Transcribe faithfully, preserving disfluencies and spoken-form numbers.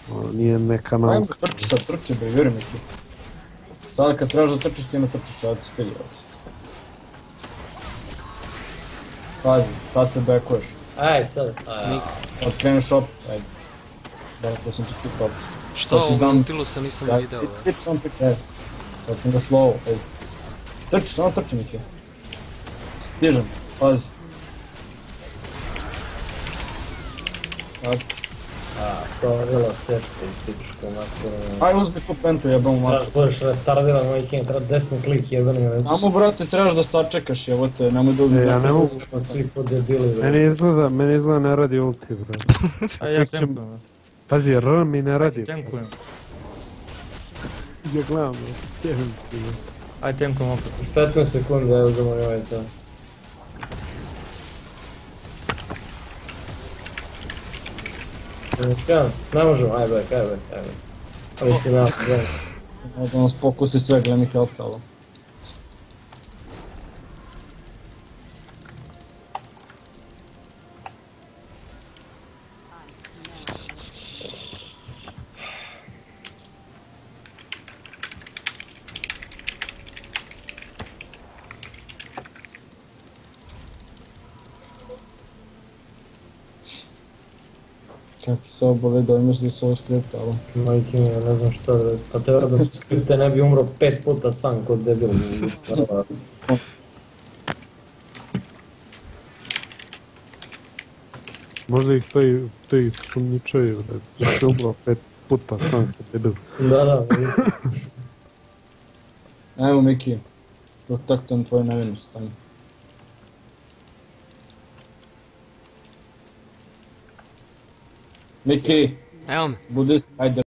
Nije neka Ajmo nauka. trči sad, trči bre, vjeruj mi ti. Sad kad trebaš da trčiš ti ne trčiš, ja ti spedi ovdje. Pazi, sad se backuješ. Aj sad, aj. Otkreneš opet, ajde. Dakle sam ti štit opet. Šta ovo Nautilusa nisam video? Stič, stič, sam stič, ajde. Sad sam ga slovo, ajde. Trči, samo trči Miki. Stižem, pazi. Sad. A, to je bilo teško i tičko, onako... Aj uzmi tu pentu jebamo mačku. Trebaš budeš retardiran, moj king, treba desni klik jebani. Samo brate, trebaš da sačekaš jevote, nemoj da uzmi. Ja ne mogu. Svi po debili, bre. Meni izgleda, meni izgleda ne radi ulti, bre. A ja tempujem. Pazi, R mi ne radi. Tempujem. Ja gledam, bre. Jebim ti, bre. Aj tempujem opet. Još petnaest sekundi, evo uzemo ovaj to. Još jedan, ne možemo, aj back, aj back, aj back. Ali si na, gledaj. Da nas pokusi sve, gledaj mi helta ovo. Kaki se obave da imaš da se ovo skriptalo. Moj king, ja ne znam što da... Pa te da su skripte ne bi umro pet puta sam kod debil. Možda ih to i, to i sumničaju, bre. Da se umro pet puta sam se debil. Da, da. Evo Miki, protektujem tvoju nevinost, stani. Miki, Evo me. budi, ajde.